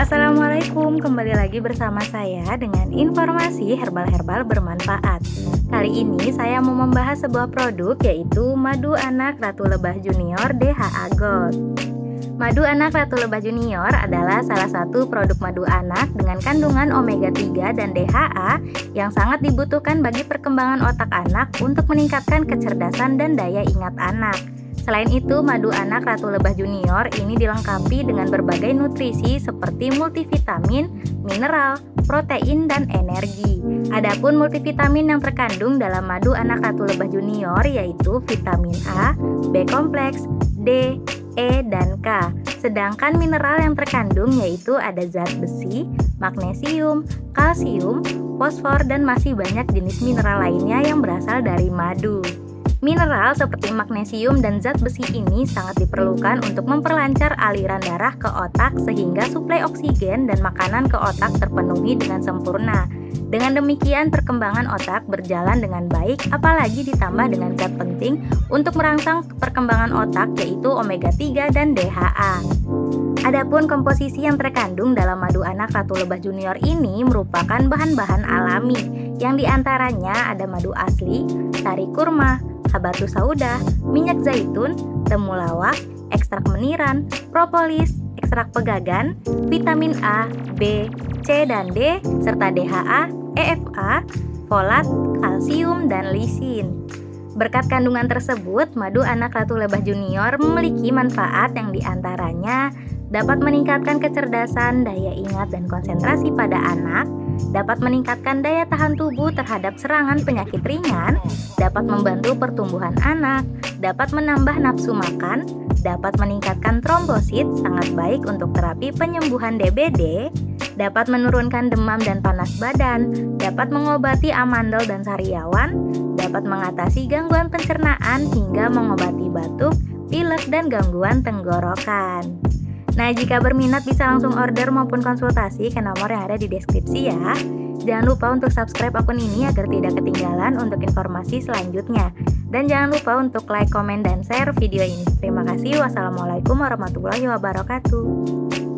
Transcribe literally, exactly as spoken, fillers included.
Assalamualaikum, kembali lagi bersama saya dengan informasi herbal-herbal bermanfaat. Kali ini saya mau membahas sebuah produk yaitu Madu Anak Ratu Lebah Junior D H A Gold. Madu Anak Ratu Lebah Junior adalah salah satu produk madu anak dengan kandungan omega tiga dan D H A yang sangat dibutuhkan bagi perkembangan otak anak untuk meningkatkan kecerdasan dan daya ingat anak. Selain itu, madu anak Ratu Lebah Junior ini dilengkapi dengan berbagai nutrisi seperti multivitamin, mineral, protein, dan energi. Adapun multivitamin yang terkandung dalam madu anak Ratu Lebah Junior yaitu vitamin A, B kompleks, D, E, dan K. Sedangkan mineral yang terkandung yaitu ada zat besi, magnesium, kalsium, fosfor, dan masih banyak jenis mineral lainnya yang berasal dari madu. Mineral seperti magnesium dan zat besi ini sangat diperlukan untuk memperlancar aliran darah ke otak sehingga suplai oksigen dan makanan ke otak terpenuhi dengan sempurna. Dengan demikian perkembangan otak berjalan dengan baik, apalagi ditambah dengan zat penting untuk merangsang perkembangan otak yaitu omega tiga dan D H A. Adapun komposisi yang terkandung dalam madu anak Ratu Lebah Junior ini merupakan bahan-bahan alami yang diantaranya ada madu asli, sari kurma, habatus sauda, minyak zaitun, temulawak, ekstrak meniran, propolis, ekstrak pegagan, vitamin A, B, C, dan D, serta D H A, E F A, folat, kalsium, dan lisin. Berkat kandungan tersebut, madu anak Ratu Lebah Junior memiliki manfaat yang diantaranya dapat meningkatkan kecerdasan, daya ingat, dan konsentrasi pada anak, dapat meningkatkan daya tahan tubuh terhadap serangan penyakit ringan, dapat membantu pertumbuhan anak, dapat menambah nafsu makan, dapat meningkatkan trombosit, sangat baik untuk terapi penyembuhan D B D, dapat menurunkan demam dan panas badan, dapat mengobati amandel dan sariawan, dapat mengatasi gangguan pencernaan hingga mengobati batuk, pilek, dan gangguan tenggorokan. Nah, jika berminat bisa langsung order maupun konsultasi ke nomor yang ada di deskripsi ya. Jangan lupa untuk subscribe akun ini agar tidak ketinggalan untuk informasi selanjutnya. Dan jangan lupa untuk like, komen, dan share video ini. Terima kasih. Wassalamualaikum warahmatullahi wabarakatuh.